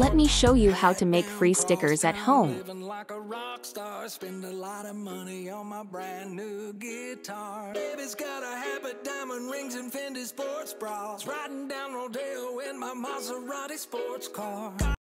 Let me show you how to make free stickers at home. Living like a rock star, spend a lot of money on my brand new guitar. Baby's got a habit, diamond rings and Fendi sports bras, riding down Rodeo in my Maserati sports car.